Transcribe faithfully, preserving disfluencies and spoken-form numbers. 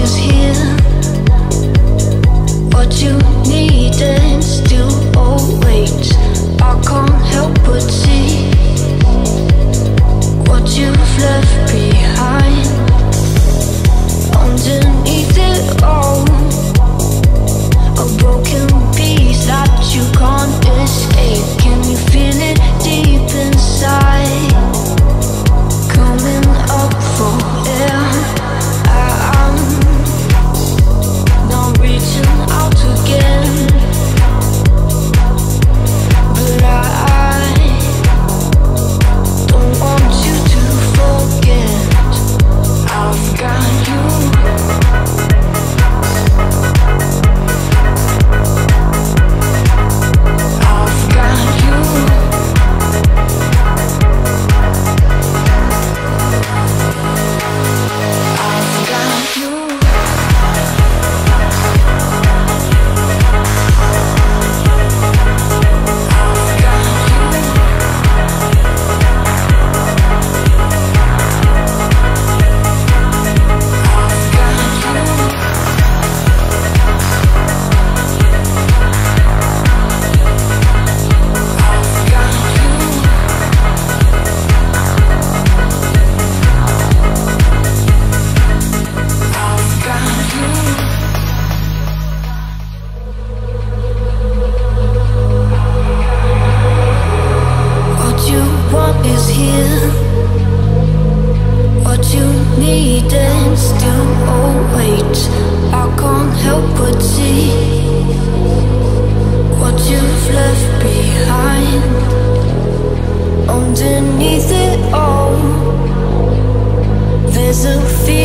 is here. What you need and still awaits. I can't help but see what you've left behind. Underneath it all, a broken piece that you can't escape. Can you feel it deep inside? Coming up for air. I'm not reaching out again, but I don't want you to forget I've got you. I've got you. I've got you. Is here. What you need and still awaits. I can't help but see what you've left behind. Underneath it all, there's a fear.